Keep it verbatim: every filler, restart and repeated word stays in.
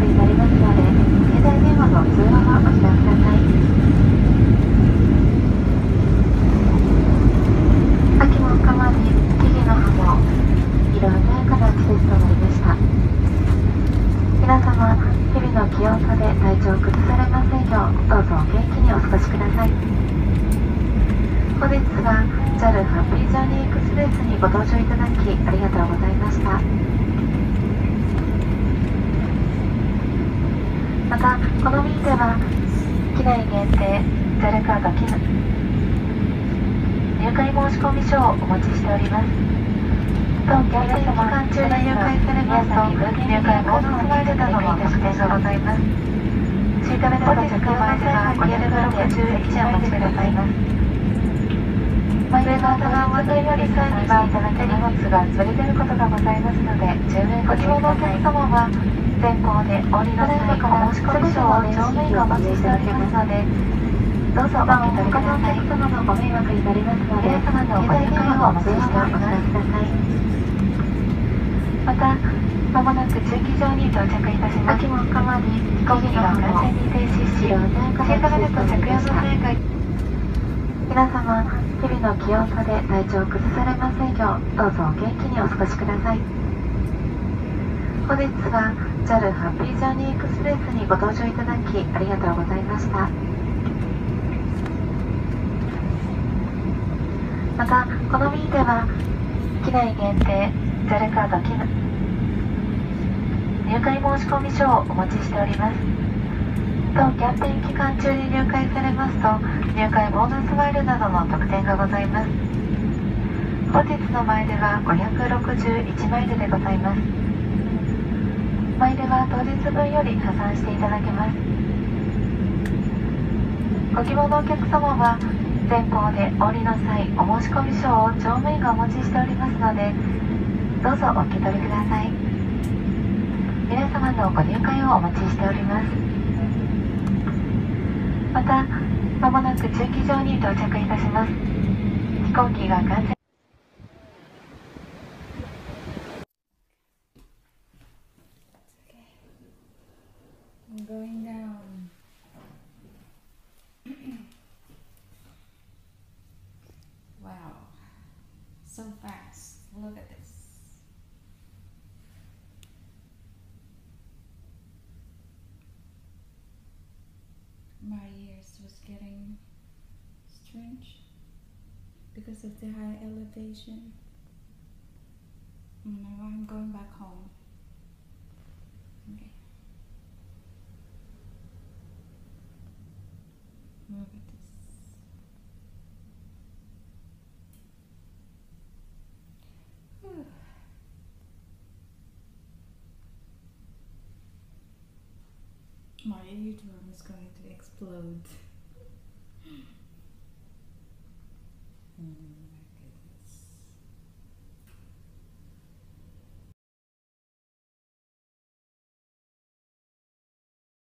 惑になりますので、携帯電話の通話はお控えください。秋も深まり、木々の葉も色鮮やかな季節となりました。皆様、日々の気温差で体調を崩されませんよう、どうぞお元気にお過ごしください。本日は ジャル ハッピージャーニーエクスプレスにご搭乗いただきありがとうございました。また、この便では機内限定 ジャル カード機能入会申込書をお持ちしております。当キャンペーン期間中に入会されますと入会ボーナスマイルなどの特典がございます。シートベルト着用の際はごひゃくろくじゅういちえんお持ちくださいます。マイルの頭を渡りより際には手荷物がずれ出ることがございますので十分ご注意ください。お客様は前方でお降りの際お申込書を乗務員がお待ちしておりますので、どうぞお受け取りください。他のお客様のご迷惑になりますので、皆様のご入会をお待ちしております。また、まもなく駐機場に到着いたします。秋も深まり、飛行機が完全に停止し、シートベルト着用の際が皆様、日々の気温差で体調を崩されませんよう、どうぞお元気にお過ごしください。本日は ジャル ハッピージャーニーエクスプレスにご搭乗いただきありがとうございました。また、この便では機内限定 ジャル カード機能入会申込書をお持ちしております。当キャンペーン期間中に入会されますと入会ボーナスマイルなどの特典がございます。本日のマイルはごひゃくろくじゅういちマイルでございます。マイルは当日分より加算していただけます。ご希望のお客様は前方でお降りの際お申込書を乗務員がお持ちしておりますので、どうぞお受け取りください。皆様のご入会をお待ちしております。また、まもなく駐機場に到着いたします。飛行機が完全 I'm going down. Wow, so fast. Look at this. My ears was getting strange because of the high elevation. And now I'm going back home. Okay. Look at this. Whew. My eardrum is going to explode. Mm.